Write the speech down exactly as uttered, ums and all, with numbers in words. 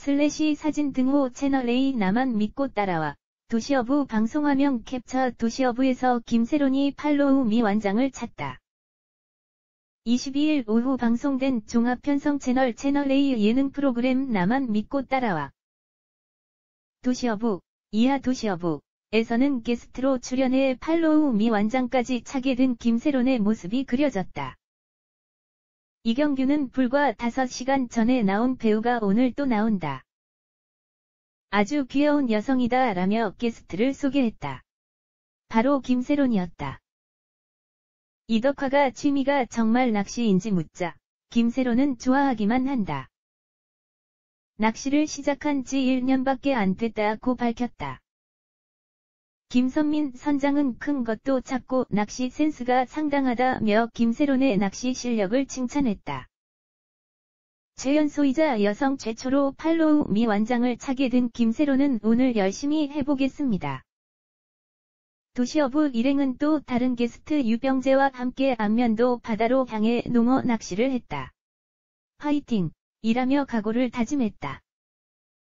슬래시 사진 등호 채널A 나만 믿고 따라와. 도시어부 방송화면 캡처. 도시어부에서 김세론이 팔로우 미 완장을 찾다. 이십이일 오후 방송된 종합편성 채널 채널A 예능 프로그램 나만 믿고 따라와. 도시어부, 이하 도시어부 에서는 게스트로 출연해 팔로우 미 완장까지 차게 된 김세론의 모습이 그려졌다. 이경규는 불과 다섯 시간 전에 나온 배우가 오늘 또 나온다. 아주 귀여운 여성이다 라며 게스트를 소개했다. 바로 김세론이었다. 이덕화가 취미가 정말 낚시인지 묻자 김세론은 좋아하기만 한다. 낚시를 시작한 지 일 년밖에 안 됐다고 밝혔다. 김선민 선장은 큰 것도 잡고 낚시 센스가 상당하다며 김세론의 낚시 실력을 칭찬했다. 최연소이자 여성 최초로 팔로우 미 완장을 차게 된 김세론은 오늘 열심히 해보겠습니다. 도시어부 일행은 또 다른 게스트 유병재와 함께 안면도 바다로 향해 농어 낚시를 했다. 화이팅! 이라며 각오를 다짐했다.